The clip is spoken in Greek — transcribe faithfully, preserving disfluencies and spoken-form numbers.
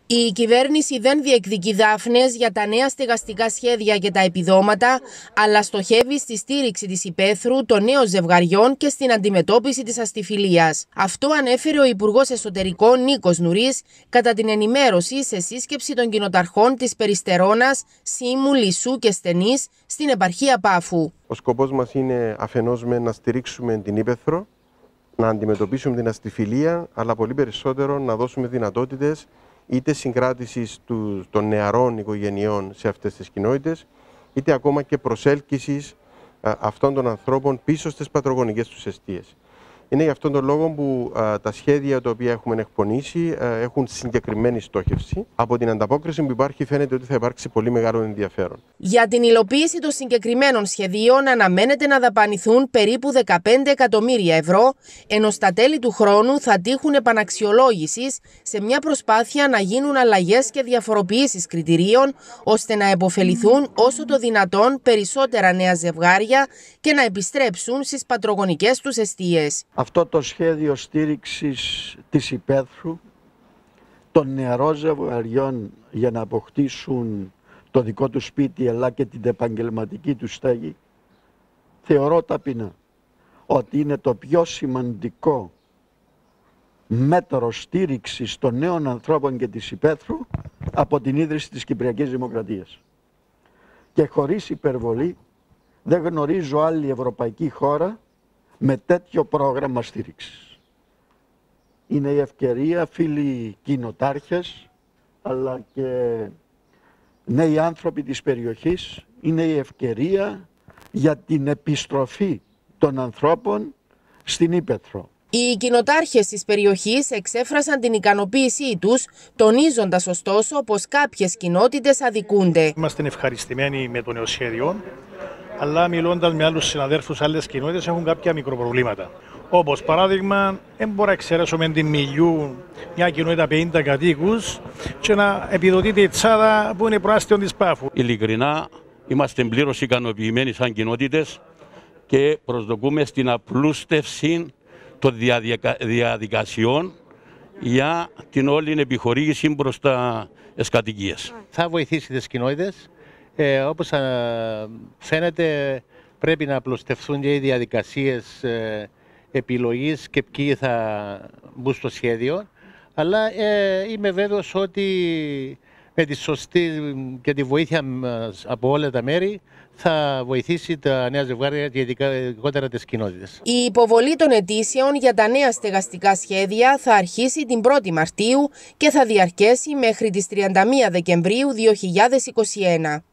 Η κυβέρνηση δεν διεκδικεί δάφνες για τα νέα στεγαστικά σχέδια και τα επιδόματα, αλλά στοχεύει στη στήριξη της υπαίθρου, των νέων ζευγαριών και στην αντιμετώπιση της αστιφιλίας. Αυτό ανέφερε ο Υπουργός Εσωτερικών Νίκος Νουρής κατά την ενημέρωση σε σύσκεψη των κοινοταρχών της Περιστερώνας, Σύμμου, Λυσσού και Στενής στην επαρχία Πάφου. Ο σκοπός μας είναι αφενός με να στηρίξουμε την υπαίθρο, να αντιμετωπίσουμε την αστιφιλία, αλλά πολύ περισσότερο να δώσουμε δυνατότητες είτε συγκράτησης του, των νεαρών οικογενειών σε αυτές τις κοινότητες, είτε ακόμα και προσέλκυσης α, αυτών των ανθρώπων πίσω στις πατρογονικές τους εστίες. Είναι γι' αυτόν τον λόγο που α, τα σχέδια τα οποία έχουμε εκπονήσει α, έχουν συγκεκριμένη στόχευση. Από την ανταπόκριση που υπάρχει φαίνεται ότι θα υπάρξει πολύ μεγάλο ενδιαφέρον. Για την υλοποίηση των συγκεκριμένων σχεδίων αναμένεται να δαπανηθούν περίπου δεκαπέντε εκατομμύρια ευρώ, ενώ στα τέλη του χρόνου θα τύχουν επαναξιολόγησης σε μια προσπάθεια να γίνουν αλλαγές και διαφοροποιήσεις κριτηρίων, ώστε να επωφεληθούν όσο το δυνατόν περισσότερα νέα ζευγάρια και να επιστρέψουν στις πατρογονικές τους εστίες. Αυτό το σχέδιο στήριξης της υπαίθρου των νεαρών ζευγαριών για να αποκτήσουν το δικό του σπίτι αλλά και την επαγγελματική του στέγη, θεωρώ ταπεινά ότι είναι το πιο σημαντικό μέτρο στήριξης των νέων ανθρώπων και της υπαίθρου από την ίδρυση της Κυπριακής Δημοκρατίας. Και χωρίς υπερβολή δεν γνωρίζω άλλη ευρωπαϊκή χώρα με τέτοιο πρόγραμμα στήριξης. Είναι η ευκαιρία, φίλοι κοινοτάρχες, αλλά και νέοι άνθρωποι της περιοχής, είναι η ευκαιρία για την επιστροφή των ανθρώπων στην Ήπεθρο. Οι κοινοτάρχες της περιοχής εξέφρασαν την ικανοποίησή τους, τονίζοντας ωστόσο πως κάποιες κοινότητες αδικούνται. Είμαστε ευχαριστημένοι με το νέο σχέδιο, αλλά μιλώντας με άλλους συναδέλφους άλλες κοινότητες έχουν κάποια μικροπροβλήματα. Όπως παράδειγμα, δεν μπορώ να εξαιρέσουμε την Μιλιού, μια κοινότητα πενήντα κατοίκους, και να επιδοτείται η Τσάδα που είναι προάστιον της Πάφου. Ειλικρινά, είμαστε πλήρως ικανοποιημένοι σαν κοινότητες και προσδοκούμε στην απλούστευση των διαδικασιών για την όλη επιχορήγηση προς τα κατοικίες. Θα βοηθήσει τις κοινότητες. Ε, όπως α, φαίνεται, πρέπει να απλουστευτούν και οι διαδικασίες ε, επιλογής και ποιοι θα μπουν στο σχέδιο. Αλλά ε, είμαι βέβαιος ότι με τη σωστή και τη βοήθεια μας από όλα τα μέρη θα βοηθήσει τα νέα ζευγάρια και ειδικότερα τις κοινότητες. Η υποβολή των αιτήσεων για τα νέα στεγαστικά σχέδια θα αρχίσει την πρώτη Μαρτίου και θα διαρκέσει μέχρι τις τριάντα μία Δεκεμβρίου δύο χιλιάδες είκοσι ένα.